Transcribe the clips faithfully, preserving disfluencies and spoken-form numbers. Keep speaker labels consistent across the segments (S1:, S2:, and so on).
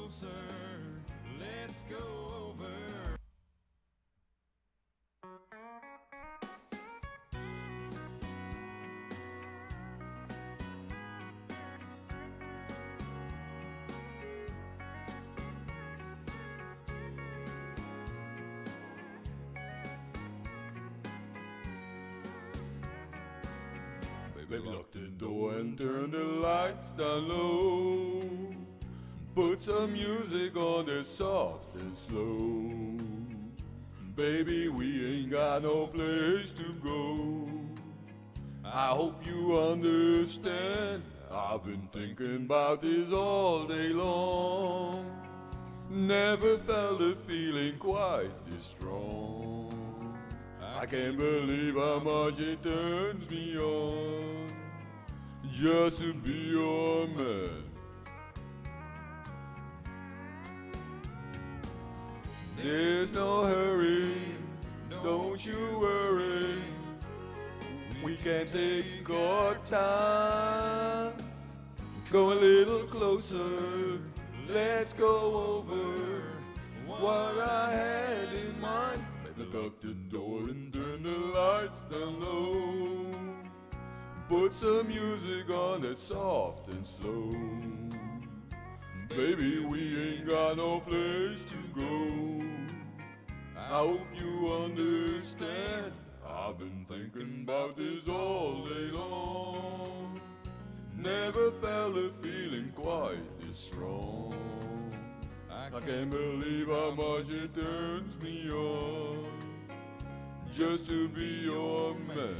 S1: closer, let's go over.
S2: Baby, lock the door and turn the lights down low. Put some music on that's soft and slow. Baby, we ain't got no place to go. I hope you understand. I've been thinking about this all day long. Never felt a feeling quite this strong. I can't believe how much it turns me on just to be your man. There's no hurry, don't you worry. We can take our time. Go a little closer, let's go over what I had in mind. Lock the door and turn the lights down low. Put some music on that's soft and slow. Baby, we ain't got no place to go. I hope you understand. I've been thinking about this all day long. Never felt a feeling quite this strong. I can't believe how much it turns me on just to be your man.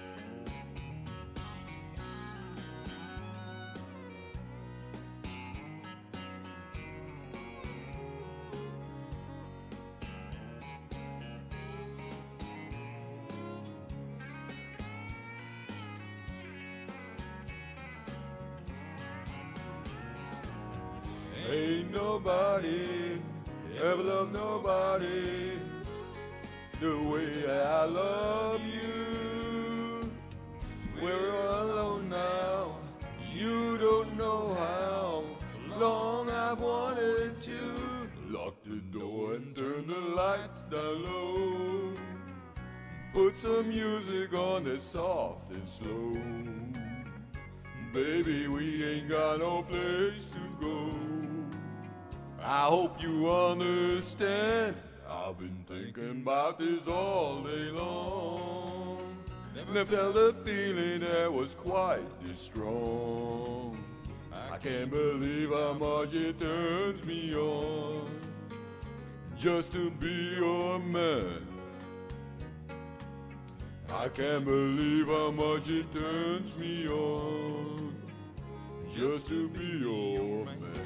S2: Ain't nobody ever loved nobody the way I love you. We're all alone now, you don't know how long I've wanted to. Lock the door and turn the lights down low. Put some music on that's soft and slow. Baby, we ain't got no place to go. I hope you understand. I've been thinking about this all day long. Never felt a feeling that was quite this strong. I can't believe how much it turns me on just to be your man. I can't believe how much it turns me on just to be your man.